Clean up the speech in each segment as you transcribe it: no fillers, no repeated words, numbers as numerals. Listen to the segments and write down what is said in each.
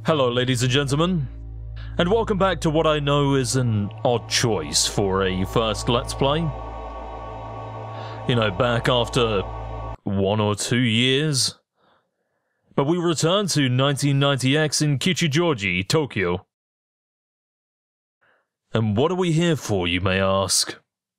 Hello ladies and gentlemen, and welcome back to what I know is an odd choice for a first Let's Play. You know, back after 1 or 2 years. But we return to 1990X in Kichijoji, Tokyo. And what are we here for, you may ask?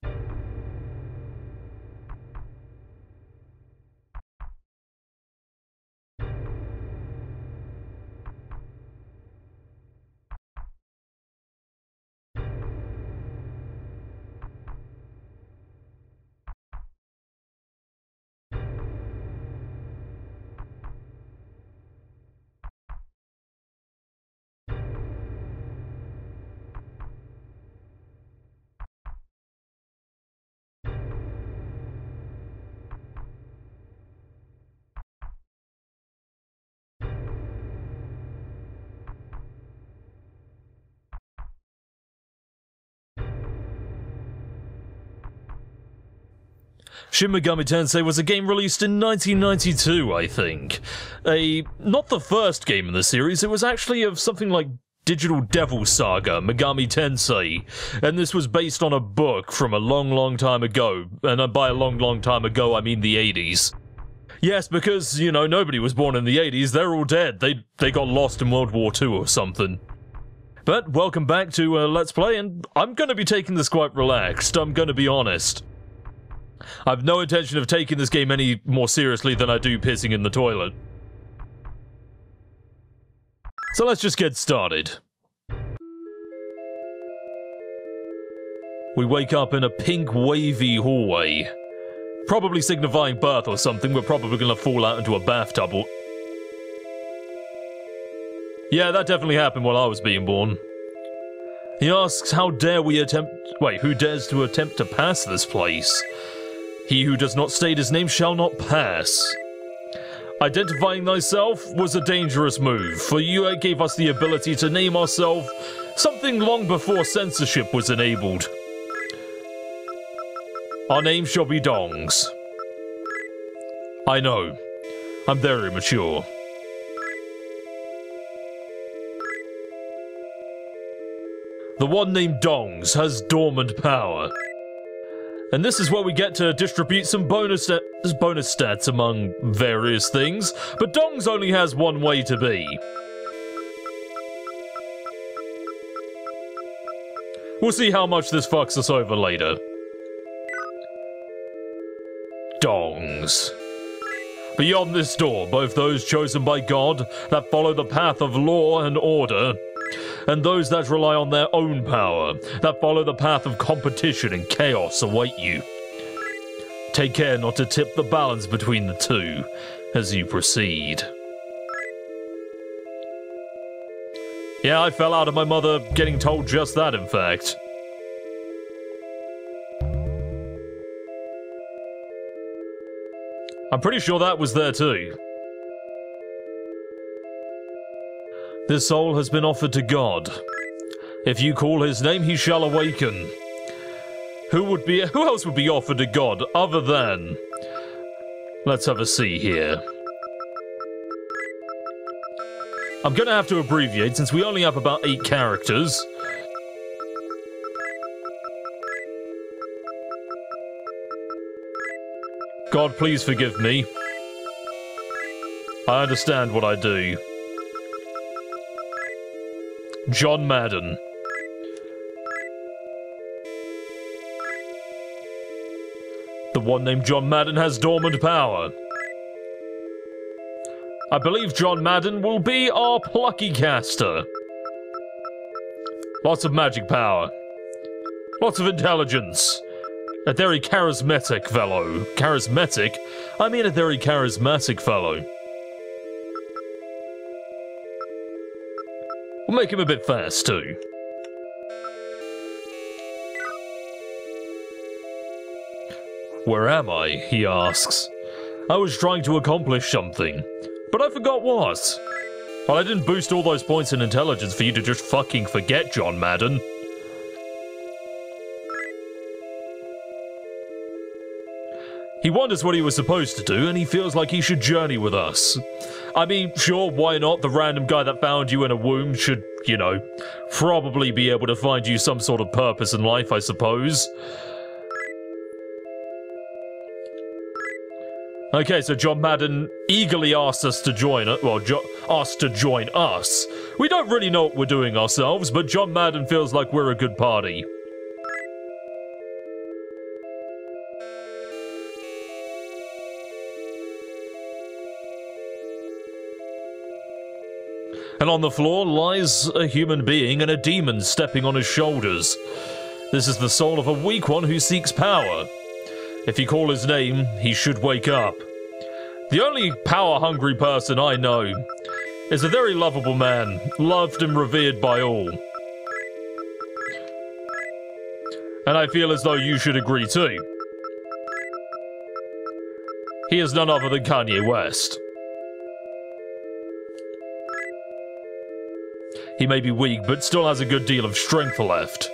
Shin Megami Tensei was a game released in 1992, I think. Not the first game in the series, it was actually of something like Digital Devil Saga, Megami Tensei, and this was based on a book from a long time ago, and by a long time ago I mean the 80s. Yes, because, you know, nobody was born in the 80s, they're all dead, they got lost in World War II or something. But welcome back to Let's Play, and I'm gonna be taking this quite relaxed, I'm gonna be honest. I've no intention of taking this game any more seriously than I do pissing in the toilet. So let's just get started. We wake up in a pink wavy hallway. Probably signifying birth or something, we're probably gonna fall out into a bathtub or... Yeah, that definitely happened while I was being born. He asks, how dare we attempt... Wait, who dares to attempt to pass this place? He who does not state his name shall not pass. Identifying thyself was a dangerous move, for you gave us the ability to name ourselves something long before censorship was enabled. Our name shall be Dongs. I know. I'm very mature. The one named Dongs has dormant power. And this is where we get to distribute some bonus stats among various things, but Dongs only has one way to be. We'll see how much this fucks us over later. Dongs. Beyond this door, both those chosen by God, that follow the path of law and order, and those that rely on their own power, that follow the path of competition and chaos await you. Take care not to tip the balance between the two as you proceed. Yeah, I fell out of my mother getting told just that, in fact. I'm pretty sure that was there too. This soul has been offered to God. If you call his name, he shall awaken. Who else would be offered to God other than... Let's have a see here. I'm gonna have to abbreviate since we only have about 8 characters. God, please forgive me. I understand what I do. John Madden. The one named John Madden has dormant power. I believe John Madden will be our plucky caster. Lots of magic power. Lots of intelligence. A very charismatic fellow. Charismatic? I mean a very charismatic fellow. We'll make him a bit fast, too. Where am I? He asks. I was trying to accomplish something, but I forgot what. Well, I didn't boost all those points in intelligence for you to just fucking forget, John Madden. He wonders what he was supposed to do, and he feels like he should journey with us. I mean, sure, why not? The random guy that found you in a womb should, you know, probably be able to find you some sort of purpose in life, I suppose. Okay, so John Madden eagerly asked us to join it. Well, asked to join us. We don't really know what we're doing ourselves, but John Madden feels like we're a good party. And on the floor lies a human being and a demon stepping on his shoulders. This is the soul of a weak one who seeks power. If you call his name, he should wake up. The only power-hungry person I know is a very lovable man, loved and revered by all. And I feel as though you should agree too. He is none other than Kanye West. He may be weak, but still has a good deal of strength left.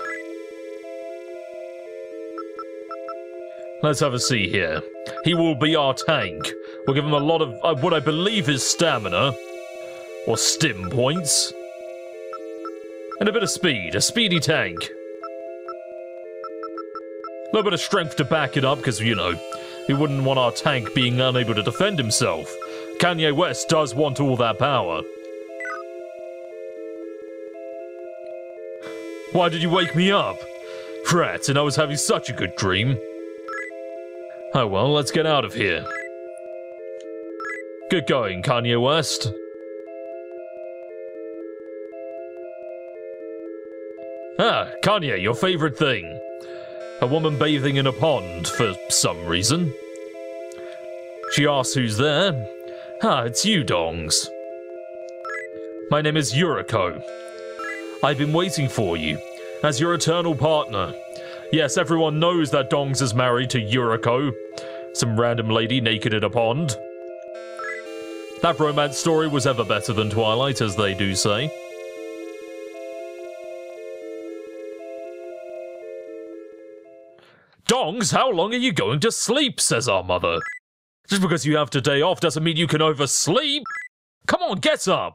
Let's have a see here. He will be our tank. We'll give him a lot of what I believe is stamina, or stim points, and a bit of speed. A speedy tank. A little bit of strength to back it up, because, you know, we wouldn't want our tank being unable to defend himself. Kanye West does want all that power. Why did you wake me up? Frat, and I was having such a good dream. Oh well, let's get out of here. Good going, Kanye West. Ah, Kanye, your favorite thing. A woman bathing in a pond, for some reason. She asks who's there. Ah, it's you, Dongs. My name is Yuriko. I've been waiting for you, as your eternal partner. Yes, everyone knows that Dongs is married to Yuriko, some random lady naked in a pond. That romance story was ever better than Twilight, as they do say. Dongs, how long are you going to sleep, says our mother. Just because you have today off doesn't mean you can oversleep. Come on, get up.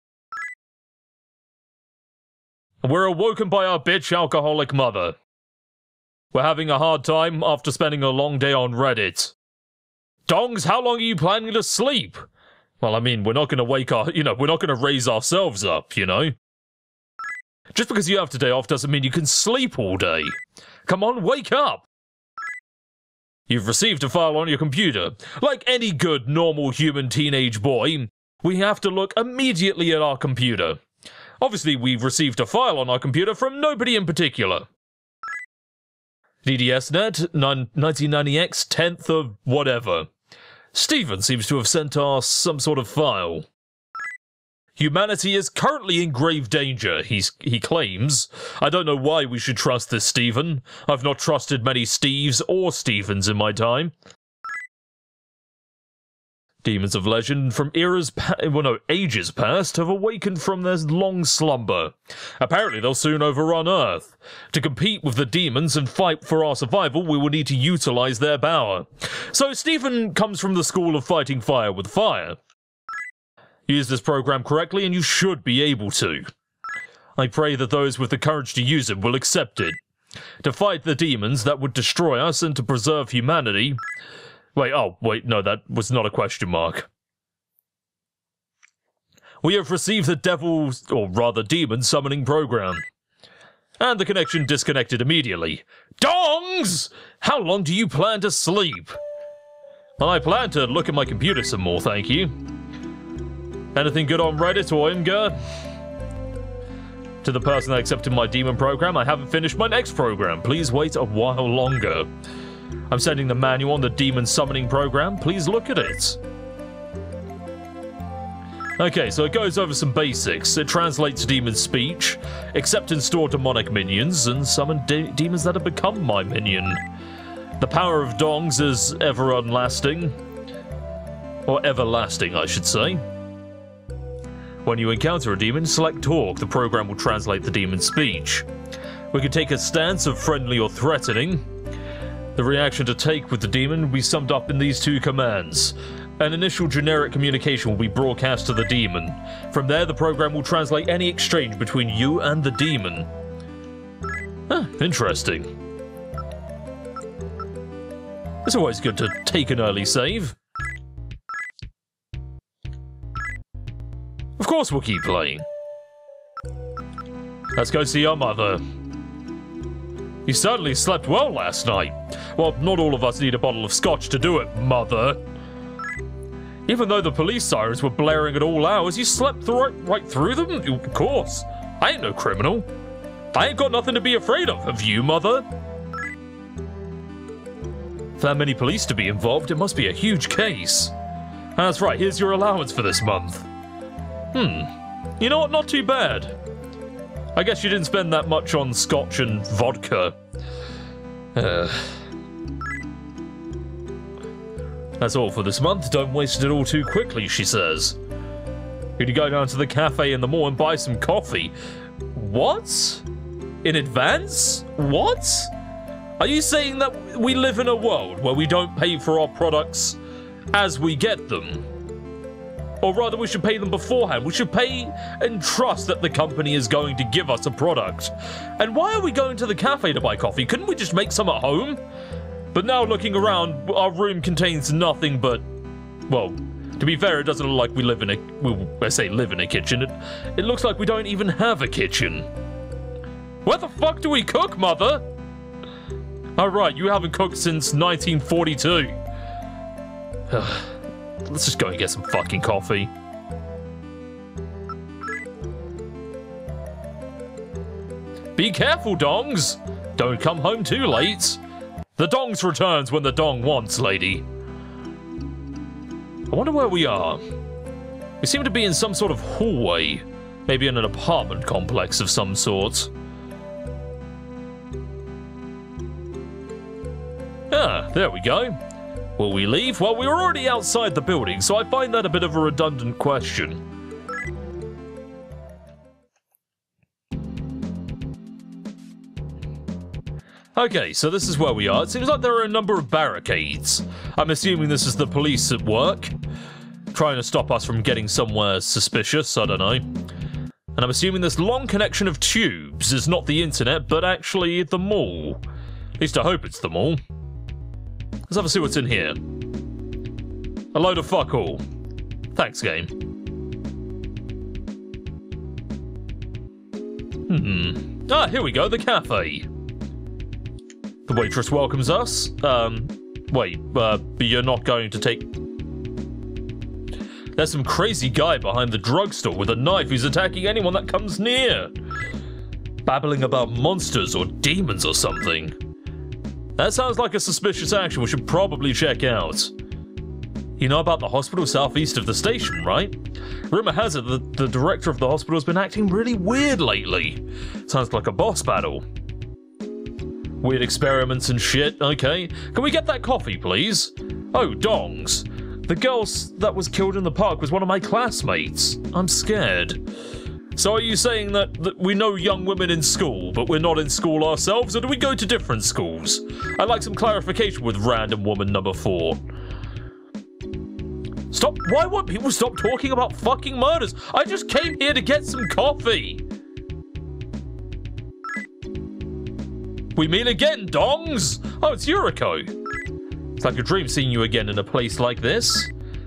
We're awoken by our bitch alcoholic mother. We're having a hard time after spending a long day on Reddit. Dongs, how long are you planning to sleep? Well, I mean, we're not going to wake our, we're not going to raise ourselves up, you know? Just because you have today off doesn't mean you can sleep all day. Come on, wake up! You've received a file on your computer. Like any good, normal human teenage boy, we have to look immediately at our computer. Obviously, we've received a file on our computer from nobody in particular. DDSNet, 1990X, 10th of whatever. Steven seems to have sent us some sort of file. Humanity is currently in grave danger, he claims. I don't know why we should trust this Steven. I've not trusted many Steves or Stevens in my time. Demons of legend from ages past have awakened from their long slumber. Apparently they'll soon overrun Earth. To compete with the demons and fight for our survival, we will need to utilize their power. So Stephen comes from the school of fighting fire with fire. Use this program correctly and you should be able to. I pray that those with the courage to use it will accept it. To fight the demons that would destroy us and to preserve humanity... Wait, no, that was not a question mark. We have received the devil's, or rather demon summoning program. And the connection disconnected immediately. Dongs! How long do you plan to sleep? Well, I plan to look at my computer some more, thank you. Anything good on Reddit or Imgur? To the person that accepted my demon program, I haven't finished my next program. Please wait a while longer. I'm sending the manual on the demon summoning program. Please look at it. Okay, so it goes over some basics. It translates demon speech, accept and store demonic minions, and summon demons that have become my minion. The power of Dongs is ever-unlasting. Or everlasting, I should say. When you encounter a demon, select Talk. The program will translate the demon's speech. We can take a stance of friendly or threatening. The reaction to take with the demon will be summed up in these two commands. An initial generic communication will be broadcast to the demon. From there, the program will translate any exchange between you and the demon. Huh, interesting. It's always good to take an early save. Of course we'll keep playing. Let's go see your mother. You certainly slept well last night. Well, not all of us need a bottle of scotch to do it, mother. Even though the police sirens were blaring at all hours, you slept right through them? Of course. I ain't no criminal. I ain't got nothing to be afraid of. Have you, mother? With that many police to be involved, it must be a huge case. That's right, here's your allowance for this month. You know what, not too bad. I guess you didn't spend that much on scotch and vodka. That's all for this month. Don't waste it all too quickly, she says. You're to go down to the cafe in the mall and buy some coffee. What? In advance? What? Are you saying that we live in a world where we don't pay for our products as we get them? Or rather, we should pay them beforehand. We should pay and trust that the company is going to give us a product. And why are we going to the cafe to buy coffee? Couldn't we just make some at home? But now looking around, our room contains nothing but... Well, to be fair, it doesn't look like we live in a... Well, I say live in a kitchen. It looks like we don't even have a kitchen. Where the fuck do we cook, mother? Oh, right, you haven't cooked since 1942. Let's just go and get some fucking coffee. Be careful, dongs. Don't come home too late. The dongs returns when the dong wants, lady. I wonder where we are. We seem to be in some sort of hallway. Maybe in an apartment complex of some sort. Ah, there we go. Will we leave? Well, we were already outside the building, so I find that a bit of a redundant question. Okay, so this is where we are. It seems like there are a number of barricades. I'm assuming this is the police at work, trying to stop us from getting somewhere suspicious, I don't know. And I'm assuming this long connection of tubes is not the internet, but actually the mall. At least I hope it's the mall. Let's have a see what's in here. A load of fuck all. Thanks, game. Ah, here we go, the cafe. The waitress welcomes us. Wait, but you're not going to take... There's some crazy guy behind the drugstore with a knife who's attacking anyone that comes near. Babbling about monsters or demons or something. That sounds like a suspicious action we should probably check out. You know about the hospital southeast of the station, right? Rumor has it that the director of the hospital has been acting really weird lately. Sounds like a boss battle. Weird experiments and shit, okay. Can we get that coffee, please? Oh, dongs. The girl that was killed in the park was one of my classmates. I'm scared. So are you saying that we know young women in school, but we're not in school ourselves, or do we go to different schools? I'd like some clarification with random woman number 4. Stop. Why won't people stop talking about fucking murders? I just came here to get some coffee. We meet again, dongs. Oh, it's Yuriko. It's like a dream seeing you again in a place like this.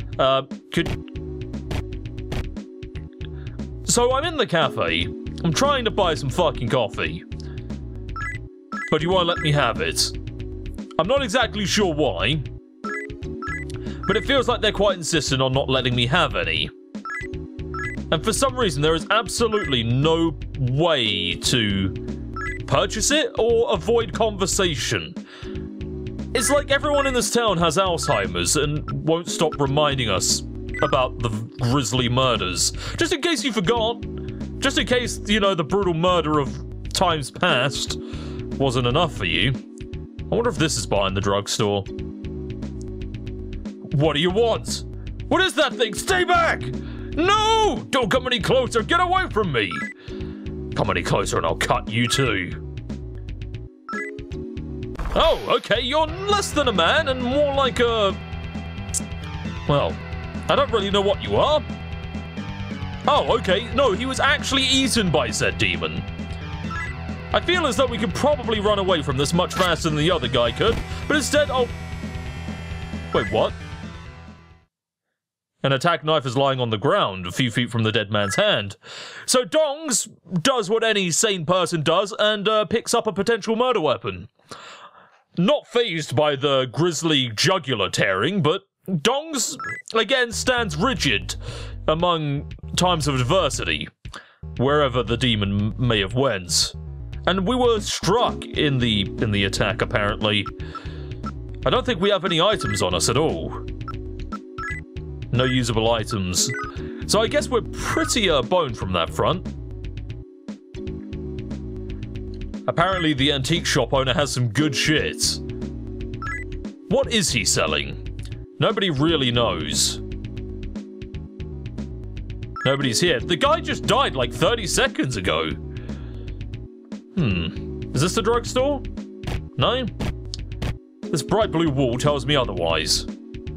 So I'm in the cafe. I'm trying to buy some fucking coffee. But you won't let me have it. I'm not exactly sure why. But it feels like they're quite insistent on not letting me have any. And for some reason, there is absolutely no way to purchase it or avoid conversation. It's like everyone in this town has Alzheimer's and won't stop reminding us about the grisly murders. Just in case you forgot. Just in case, you know, the brutal murder of times past wasn't enough for you. I wonder if this is behind the drugstore. What do you want? What is that thing? Stay back! No! Don't come any closer! Get away from me! Come any closer and I'll cut you too. Oh, okay, you're less than a man and more like a... Well, I don't really know what you are. Oh, okay, no, he was actually eaten by said demon. I feel as though we could probably run away from this much faster than the other guy could, but instead, oh... Wait, what? An attack knife is lying on the ground, a few feet from the dead man's hand. So Dongs does what any sane person does and picks up a potential murder weapon. Not fazed by the grisly jugular tearing, but Dongs, again, stands rigid among times of adversity, wherever the demon may have went. And we were struck in the attack, apparently. I don't think we have any items on us at all. No usable items. So I guess we're pretty boned from that front. Apparently the antique shop owner has some good shit. What is he selling? Nobody really knows. Nobody's here. The guy just died like 30 seconds ago. Is this the drugstore? No? This bright blue wall tells me otherwise.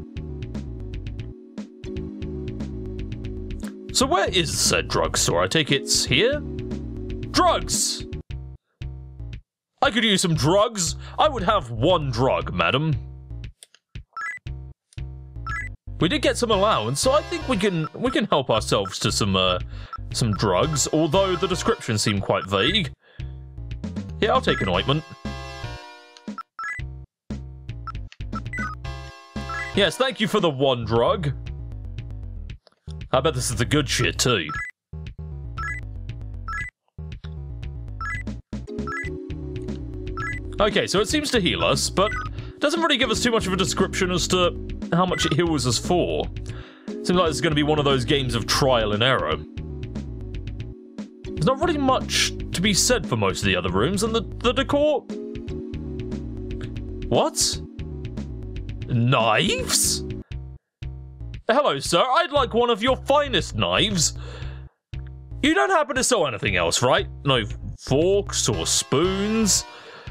So where is said drugstore? I take it's here? Drugs! I could use some drugs. I would have one drug, madam. We did get some allowance, so I think we can help ourselves to some drugs, although the description seemed quite vague. Yeah, I'll take an ointment. Yes, thank you for the one drug. I bet this is the good shit, too. Okay, so it seems to heal us, but doesn't really give us too much of a description as to how much it heals us for. Seems like it's going to be one of those games of trial and error. There's not really much to be said for most of the other rooms, and the decor... What? Knives? Hello, sir. I'd like one of your finest knives. You don't happen to sell anything else, right? No forks or spoons?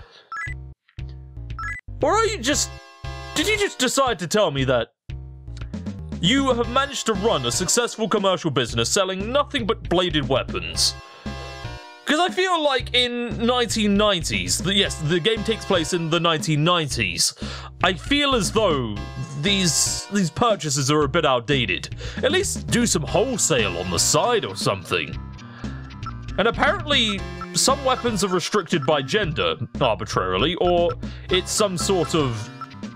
Or are you just... Did you just decide to tell me that you have managed to run a successful commercial business selling nothing but bladed weapons? Because I feel like in 1990s, yes, the game takes place in the 1990s, I feel as though these purchases are a bit outdated. At least do some wholesale on the side or something. And apparently some weapons are restricted by gender arbitrarily, or it's some sort of,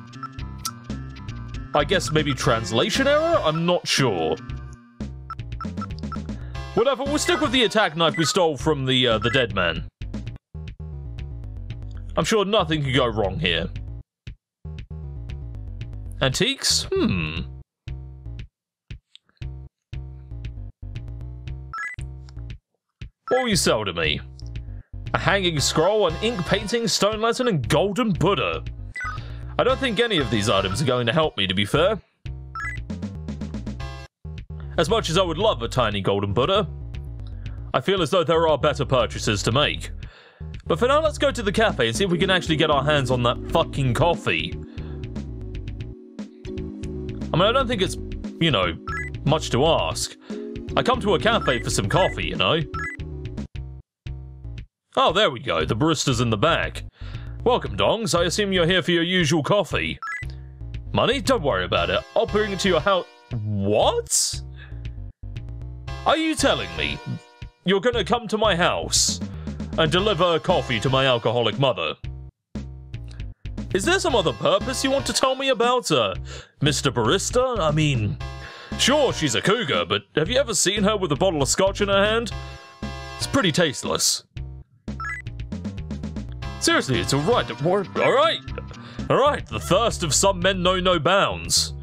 I guess maybe translation error? I'm not sure. Whatever, we'll stick with the attack knife we stole from the dead man. I'm sure nothing could go wrong here. Antiques? What will you sell to me? A hanging scroll, an ink painting, stone lantern, and golden Buddha. I don't think any of these items are going to help me, to be fair. As much as I would love a tiny golden Buddha, I feel as though there are better purchases to make. But for now, let's go to the cafe and see if we can actually get our hands on that fucking coffee. I mean, I don't think it's, you know, much to ask. I come to a cafe for some coffee, you know. Oh, there we go. The barista's in the back. Welcome, Dongs. I assume you're here for your usual coffee. Money? Don't worry about it. I'll bring it to your house. What? Are you telling me you're gonna come to my house and deliver coffee to my alcoholic mother? Is there some other purpose you want to tell me about, Mr. Barista? I mean, sure, she's a cougar, but have you ever seen her with a bottle of scotch in her hand? It's pretty tasteless. Seriously, it's alright. Alright, the thirst of some men know no bounds.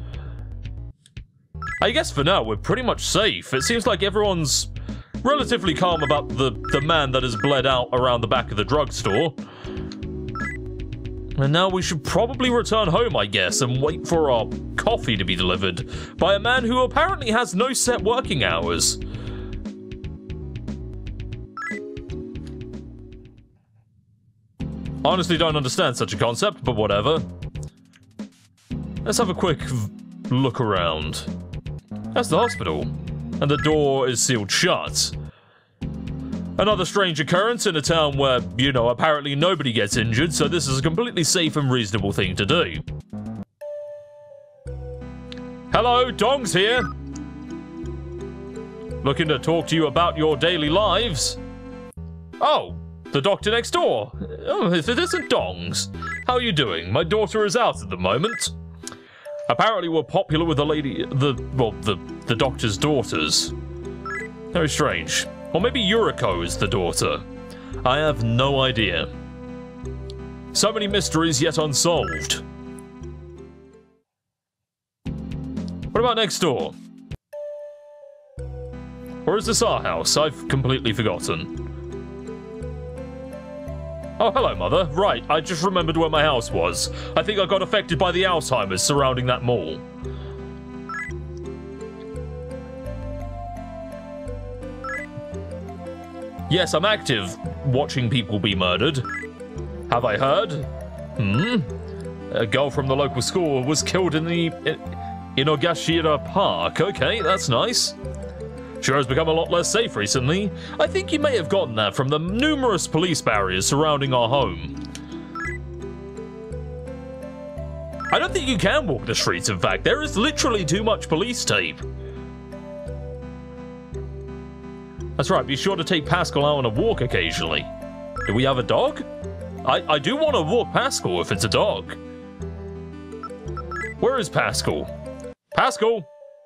I guess for now, we're pretty much safe. It seems like everyone's relatively calm about the man that has bled out around the back of the drugstore. And now we should probably return home, I guess, and wait for our coffee to be delivered by a man who apparently has no set working hours. Honestly don't understand such a concept, but whatever. Let's have a quick look around. That's the hospital. And the door is sealed shut. Another strange occurrence in a town where, you know, apparently nobody gets injured, so this is a completely safe and reasonable thing to do. Hello, Dong's here. Looking to talk to you about your daily lives. Oh, the doctor next door. Oh, it isn't Dong's. How are you doing? My daughter is out at the moment. Apparently we're popular with the doctor's daughters. Very strange. Or maybe Yuriko is the daughter. I have no idea. So many mysteries yet unsolved. What about next door? Or is this our house? I've completely forgotten. Oh, hello, Mother. Right, I just remembered where my house was. I think I got affected by the Alzheimer's surrounding that mall. Yes, I'm active, watching people be murdered. Have I heard? A girl from the local school was killed in the Inogashira Park. Okay, that's nice. Sure has become a lot less safe recently. I think you may have gotten that from the numerous police barriers surrounding our home. I don't think you can walk the streets, in fact. There is literally too much police tape. That's right, be sure to take Pascal out on a walk occasionally. Do we have a dog? I do want to walk Pascal if it's a dog. Where is Pascal? Pascal!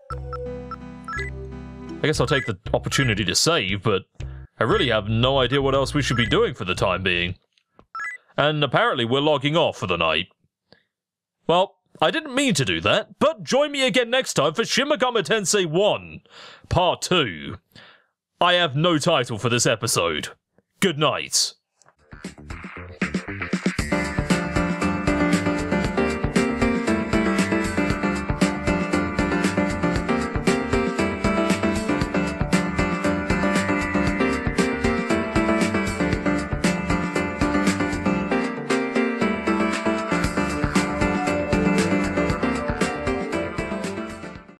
I guess I'll take the opportunity to save, but I really have no idea what else we should be doing for the time being. And apparently we're logging off for the night. Well, I didn't mean to do that, but join me again next time for Shin Megami Tensei 1, Part 2. I have no title for this episode. Good night.